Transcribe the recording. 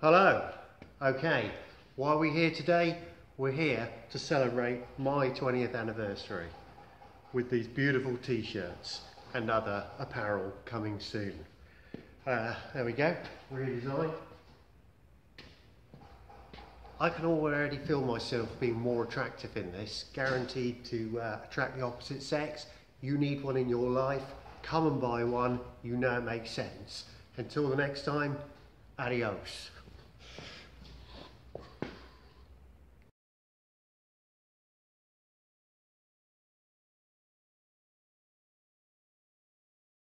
Hello. Okay, why are we here today? We're here to celebrate my 20th anniversary with these beautiful t-shirts and other apparel coming soon. There we go, redesigned. I can already feel myself being more attractive in this, guaranteed to attract the opposite sex. You need one in your life, come and buy one, you know it makes sense. Until the next time, adios.